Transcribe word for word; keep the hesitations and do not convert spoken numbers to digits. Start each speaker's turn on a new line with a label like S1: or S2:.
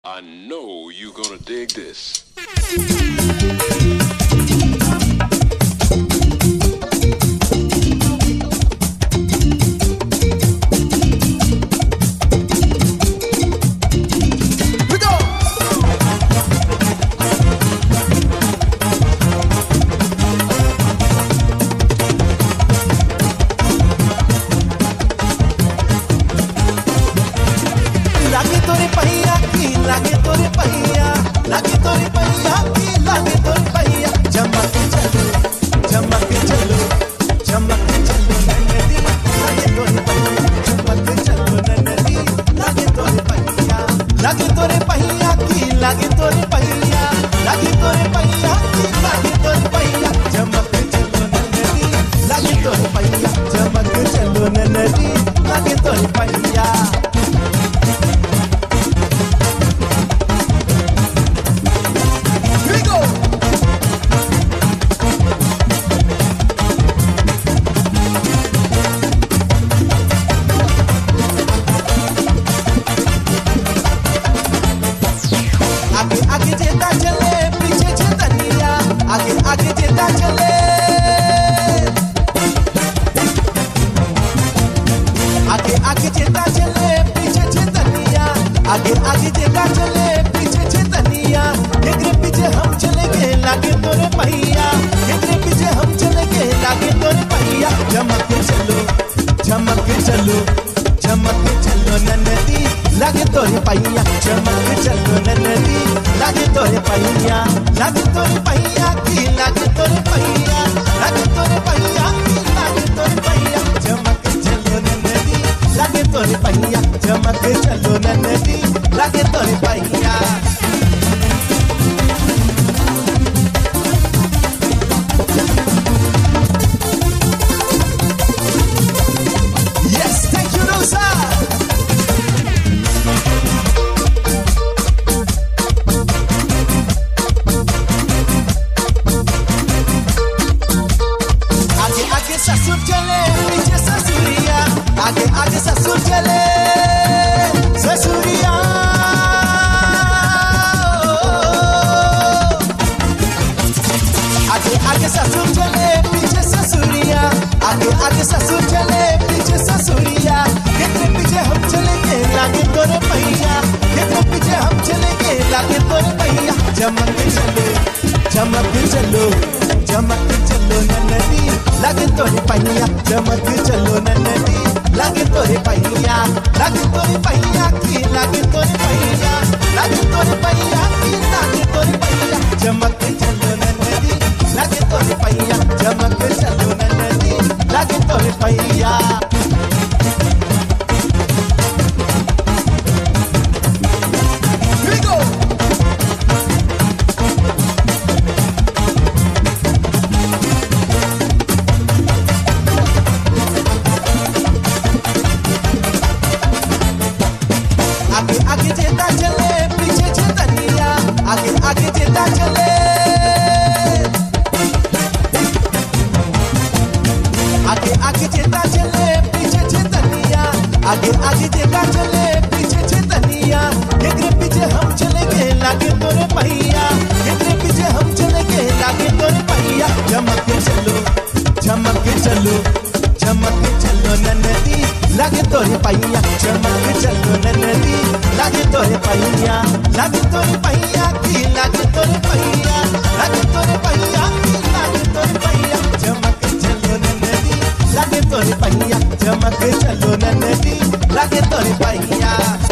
S1: I know you're gonna dig this.
S2: लागे तोरे पहिया की लागे तोरे पहिया लागे तोरे पहिया की लागे तोरे पहिया चमक चलो चमक चलो चमक चलो नन्नदी लागे तोरे पहिया चमक चलो नन्नदी लागे तोरे पहिया लागे तोरे पहिया की लागे तोरे पहिया लागे तोरे पहिया की लागे तोरे पहिया चमक चलो नन्नदी लागे तोरे पहिया चमक चलो नन्नदी लागे तोरे पहिया आगे आगे जेता चले पीछे चेतनिया आगे आगे जेता चले आगे आगे जेता चले पीछे चेतनिया आगे आगे जेता चले पीछे चेतनिया एकरे पीछे हम चलेंगे लागे तोरे पहिया एकरे पीछे हम चलेंगे लागे तोरे पहिया चमक चलो चमक चलो चमक चलो नन्नदी लागे तोरे पहिया चमक चलो नन्नदी लागे तोरे पहिया लागे तोरे पहिया की लागे तोरे पहिया लागे तोरे पहिया की लागे तोरे पहिया चमक चलो नन्नदी लागे तोरे पहिया चमक चलो नन्नदी लागे तोरे पहिया Yes, thank you, Rosa. आगे आगे ससुर चले पीछे ससुरिया आगे आगे ससुर चले ससुरिया आगे आगे ससुर चले पीछे ससुरिया आगे आगे ससुर चले पीछे ससुरिया कितने पीछे हम चलेंगे लागे तोरे पहिया कितने पीछे हम चलेंगे लागे तोरे पहिया चमक चलो चमक चलो चमक चलो नन्नदी लागे तोरे पहिया चमक चलो नन्नदी लागे तोरे पहिया लागे तोरे पहिया की लागे तोरे पहिया लागे तोरे पहिया की लागे तोरे पहिया चमक चलो नन्नदी लागे तोरे पहिया चमक चलो नन्नदी लागे तोरे पहिया Here we go. आगे आगे जेता चले पीछे चेतनिया आगे आगे जेता चले आगे आगे जेता चले पीछे चेतनिया आगे आगे जेता चले पीछे चेतनिया एकरे पीछे हम चलेंगे लागे तोरे पहिया एकरे पीछे हम चलेंगे लागे तोरे पहिया चमक चलो चमक चलो चमक चलो नन्नदी लागे तोरे पहिया चमक चलो नन्नदी लागे तोरे पहिया लागे तोरे पहिया की लागे तोरे पहिया लागे तोरे पहिया की लागे तोरे पहिया चमक चलो नन्नदी लागे तोरे पहिया चमक चलो नन्नदी लागे तोरे पहिया